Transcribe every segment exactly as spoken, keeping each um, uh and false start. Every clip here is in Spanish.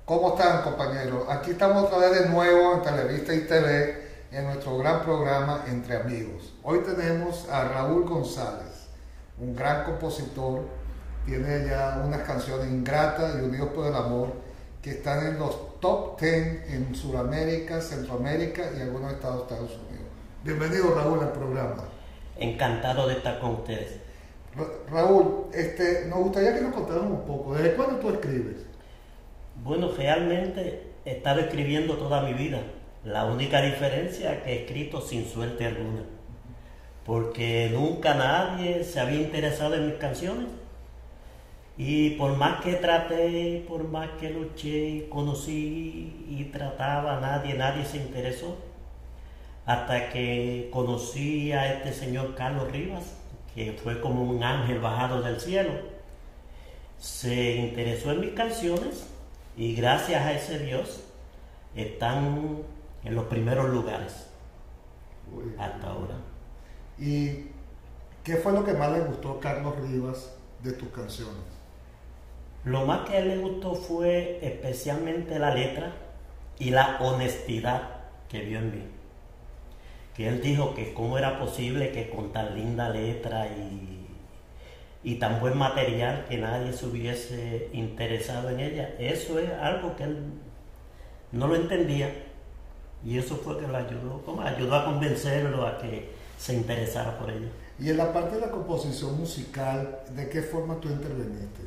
¿Cómo están, compañeros? Aquí estamos otra vez de nuevo en Televista y T V en nuestro gran programa Entre Amigos. Hoy tenemos a Raúl González, un gran compositor. Tiene ya unas canciones Ingrata y Unidos por el Amor que están en los top diez en Sudamérica, Centroamérica y algunos estados de Estados Unidos. Bienvenido, Raúl, al programa. Encantado de estar con ustedes. Ra Raúl, este, nos gustaría que nos contaras un poco. ¿Desde cuándo tú escribes? Bueno, realmente he estado escribiendo toda mi vida. La única diferencia es que he escrito sin suerte alguna. Porque nunca nadie se había interesado en mis canciones. Y por más que traté, por más que luché, conocí y trataba, nadie, nadie se interesó. Hasta que conocí a este señor Carlos Rivas, que fue como un ángel bajado del cielo. Se interesó en mis canciones y gracias a ese Dios están en los primeros lugares. Uy, hasta ahora. ¿Y qué fue lo que más le gustó a Carlos Rivas de tus canciones? Lo más que a él le gustó fue especialmente la letra y la honestidad que vio en mí. Que él dijo que cómo era posible que con tan linda letra y, y tan buen material que nadie se hubiese interesado en ella. Eso es algo que él no lo entendía y eso fue que lo ayudó, como ayudó a convencerlo a que se interesara por ella. Y en la parte de la composición musical, ¿de qué forma tú interveniste?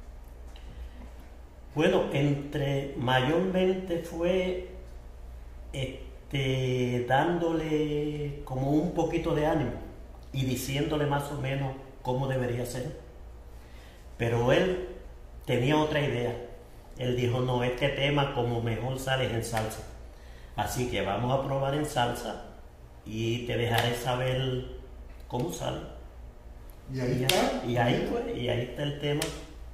Bueno, entre mayormente fue este, dándole como un poquito de ánimo y diciéndole más o menos cómo debería ser. Pero él tenía otra idea. Él dijo, no, este tema como mejor sale en salsa. Así que vamos a probar en salsa y te dejaré saber cómo sale. Y ahí y está. Y ahí fue, y ahí está el tema.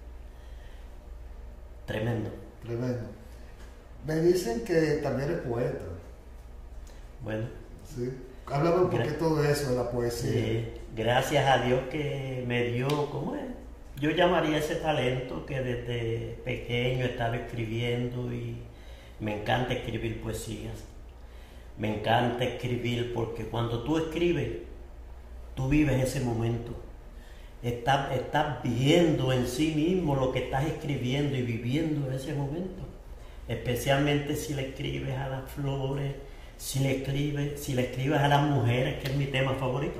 Tremendo. Tremendo. Me dicen que también eres poeta. Bueno. Sí. Háblame un poquito de eso, de la poesía. Sí. Gracias a Dios que me dio, ¿cómo es? Yo llamaría ese talento que desde pequeño estaba escribiendo y me encanta escribir poesías. Me encanta escribir porque cuando tú escribes, tú vives ese momento. Estás, estás viendo en sí mismo lo que estás escribiendo y viviendo en ese momento. Especialmente si le escribes a las flores, si le escribes, si le escribes a las mujeres, que es mi tema favorito.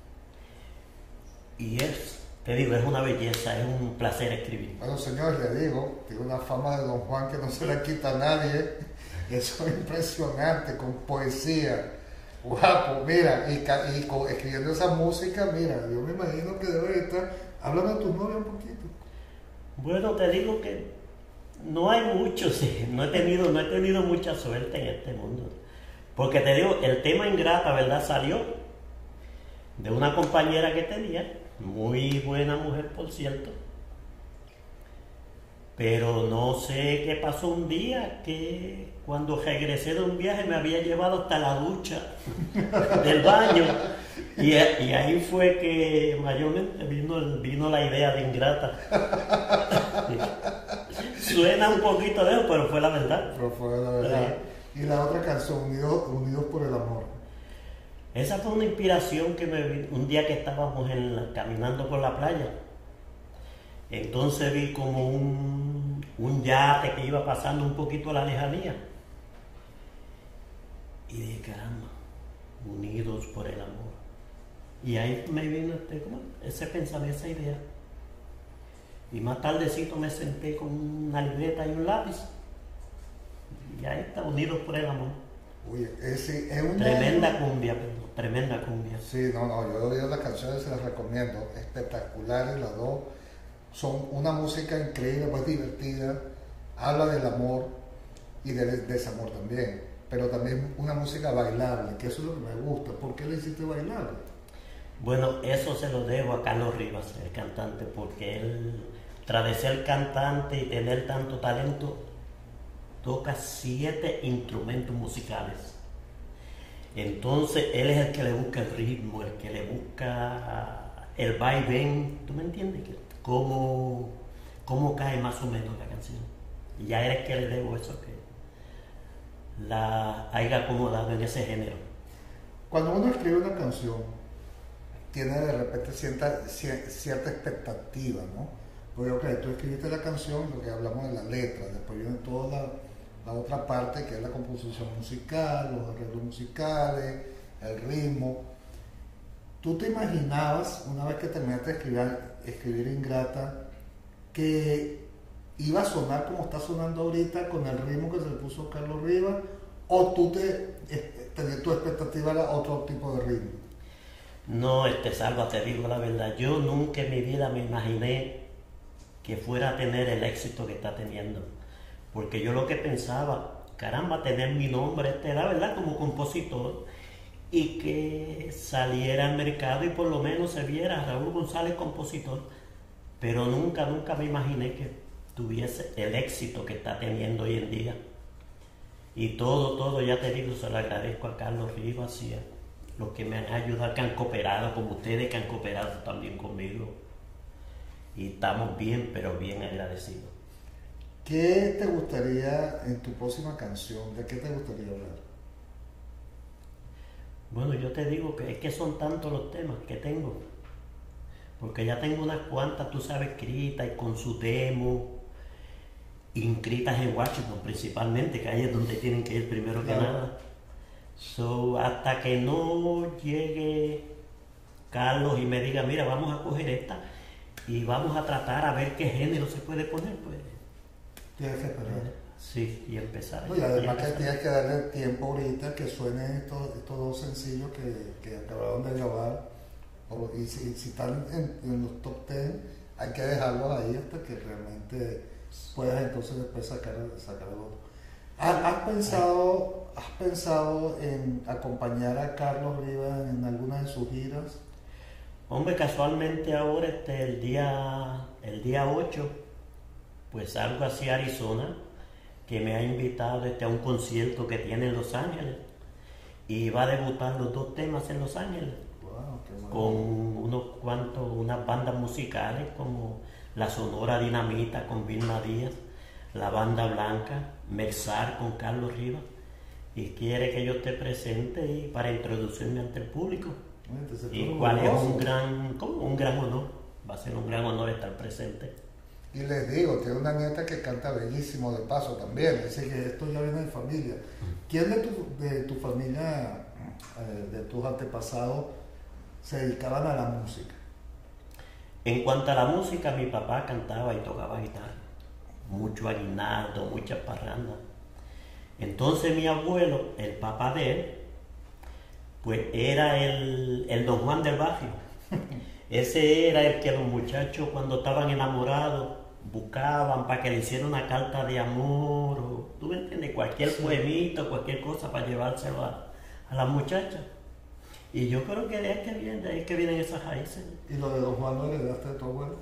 Y es, te digo, es una belleza, es un placer escribir. Bueno, señores, le digo, tiene una fama de Don Juan que no se la quita a nadie. Eso es impresionante, con poesía. Guapo, mira, y, y con, escribiendo esa música, mira, yo me imagino que debe estar. Háblame de tu novia un poquito. Bueno, te digo que no hay mucho, sí. No he tenido, no he tenido mucha suerte en este mundo. Porque te digo, el tema Ingrata, ¿verdad? Salió de una compañera que tenía, muy buena mujer, por cierto. Pero no sé qué pasó un día que cuando regresé de un viaje me había llevado hasta la ducha del baño y, y ahí fue que mayormente vino, vino la idea de Ingrata. Suena un poquito lejos, pero fue la verdad. Pero fue la verdad. Y la otra canción, Unidos, Unidos por el Amor. Esa fue una inspiración que me vi un día que estábamos en la, caminando por la playa. Entonces vi como un, un yate que iba pasando un poquito a la lejanía. Y dije, caramba, unidos por el amor. Y ahí me vino este, ¿cómo? ese pensamiento, esa idea. Y más tardecito me senté con una libreta y un lápiz. Y ahí está, unidos por el amor. Uy, es, es una... Tremenda cumbia, perdón, tremenda cumbia. Sí, no, no, yo he oído las canciones, se las recomiendo. Espectaculares las dos. Son una música increíble, pues divertida, habla del amor y del desamor también, pero también una música bailable, que eso es lo que me gusta. ¿Por qué le hiciste bailable? Bueno, eso se lo debo a Carlos Rivas, el cantante, porque él, tras de ser cantante y tener tanto talento, toca siete instrumentos musicales. Entonces, él es el que le busca el ritmo, el que le busca el vaivén, ¿tú me entiendes? Cómo, cómo cae más o menos la canción. Y a él es que le debo eso que la haya acomodado en ese género. Cuando uno escribe una canción, tiene de repente cierta, cierta expectativa, ¿no? Porque, ok, tú escribiste la canción, lo que hablamos de la letra, después viene toda la, la otra parte que es la composición musical, los arreglos musicales, el ritmo. ¿Tú te imaginabas, una vez que terminaste de escribir, escribir Ingrata, que iba a sonar como está sonando ahorita con el ritmo que se le puso Carlos Rivas, o tú te, tenías tu expectativa era otro tipo de ritmo? No, este Salva, te digo la verdad, yo nunca en mi vida me imaginé que fuera a tener el éxito que está teniendo, porque yo lo que pensaba, caramba, tener mi nombre, este, la verdad, como compositor, y que saliera al mercado y por lo menos se viera Raúl González compositor, pero nunca, nunca me imaginé que tuviese el éxito que está teniendo hoy en día. Y todo, todo, ya te digo, se lo agradezco a Carlos Rivas y a los que me han ayudado, que han cooperado, como ustedes que han cooperado también conmigo. Y estamos bien, pero bien agradecidos. ¿Qué te gustaría en tu próxima canción? ¿De qué te gustaría hablar? Bueno, yo te digo que es que son tantos los temas que tengo, porque ya tengo unas cuantas, tú sabes, escritas y con su demo, inscritas en Washington principalmente, que ahí es donde tienen que ir primero que nada. So, hasta que no llegue Carlos y me diga, mira, vamos a coger esta y vamos a tratar a ver qué género se puede poner, pues. Tienes que esperar. Sí, y empezar. No, y además que tienes que darle tiempo ahorita que suenen estos, estos dos sencillos que, que acabaron de grabar. Y si, si están en, en los top ten, hay que dejarlos ahí hasta que realmente puedas entonces después sacar, sacar el otro. ¿Has, has, pensado, ¿Has pensado en acompañar a Carlos Rivas en alguna de sus giras? Hombre, casualmente ahora este, el día el día ocho, pues salgo hacia Arizona, que me ha invitado este, a un concierto que tiene en Los Ángeles, y va a debutar los dos temas en Los Ángeles. Wow, con unos cuantos, unas bandas musicales como la Sonora Dinamita con Vilma Díaz, la Banda Blanca, Merzar con Carlos Rivas, y quiere que yo esté presente y para introducirme ante el público. Entonces, y cuál es un gran, como un gran honor, va a ser un gran honor estar presente. Y les digo, tiene una nieta que canta bellísimo de paso también, así que esto ya viene de familia. ¿Quién de tu, de tu familia, eh, de tus antepasados, se dedicaban a la música? En cuanto a la música, mi papá cantaba y tocaba guitarra, mucho aguinaldo, muchas parrandas. Entonces mi abuelo, el papá de él, pues era el, el Don Juan del barrio. Ese era el que los muchachos cuando estaban enamorados buscaban para que le hiciera una carta de amor, o, tú me entiendes, cualquier sí. poemito, cualquier cosa para llevárselo a, a las muchachas. Y yo creo que de ahí es que vienen, de ahí es que vienen esas raíces. ¿Y lo de Don Juan lo heredaste de tu abuelo?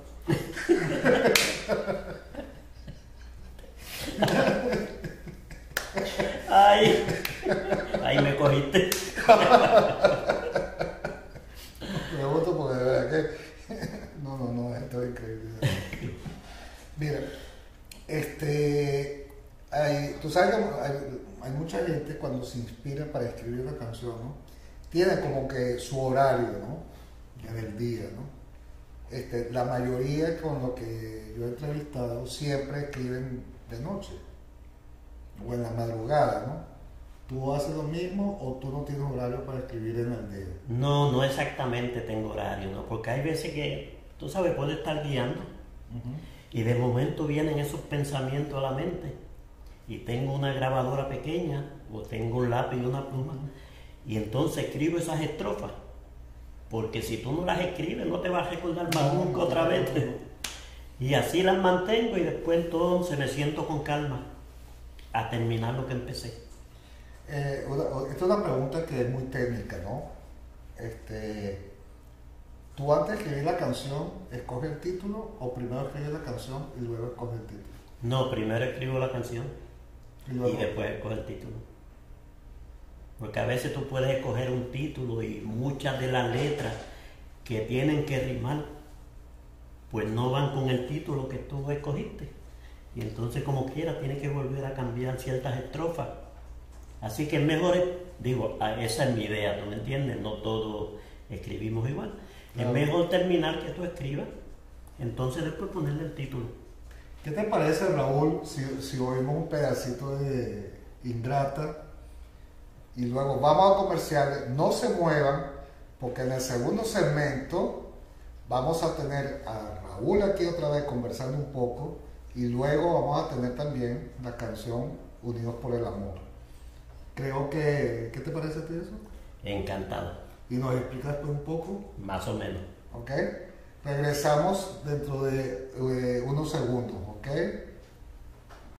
Ay, ahí me cogiste. Me gusta porque de verdad que no, no, no, esto es increíble. Mira, este, hay, tú sabes que hay, hay mucha gente cuando se inspira para escribir una canción, ¿no? Tiene como que su horario, ¿no? En el día, ¿no? Este, la mayoría con lo que yo he entrevistado siempre escriben de noche o en la madrugada, ¿no? ¿Tú haces lo mismo o tú no tienes horario para escribir en el día? No, no exactamente tengo horario, ¿no? Porque hay veces que, tú sabes, puedo estar guiando uh-huh. y de momento vienen esos pensamientos a la mente y tengo una grabadora pequeña o tengo un lápiz y una pluma y entonces escribo esas estrofas, porque si tú no las escribes no te vas a recordar más nunca no, otra vez. No, no. Y así las mantengo y después entonces me siento con calma a terminar lo que empecé. Eh, esta es una pregunta que es muy técnica, ¿no? Este, ¿tú antes de escribir la canción escoges el título o primero escribes la canción y luego escoges el título? No, primero escribo la canción y, luego... y después escojo el título. Porque a veces tú puedes escoger un título y muchas de las letras que tienen que rimar pues no van con el título que tú escogiste. y entonces como quiera tiene que volver a cambiar ciertas estrofas. Así que es mejor, digo, esa es mi idea, ¿tú me entiendes? No todos escribimos igual. Claro. Es mejor terminar que tú escribas, entonces después ponerle el título. ¿Qué te parece, Raúl, si, si oímos un pedacito de Ingrata y luego vamos a comerciales? No se muevan, porque en el segundo segmento vamos a tener a Raúl aquí otra vez conversando un poco y luego vamos a tener también la canción Unidos por el Amor. Creo que... ¿Qué te parece a ti eso? Encantado. ¿Y nos explicas un poco? Más o menos. Ok. Regresamos dentro de eh, unos segundos, ok.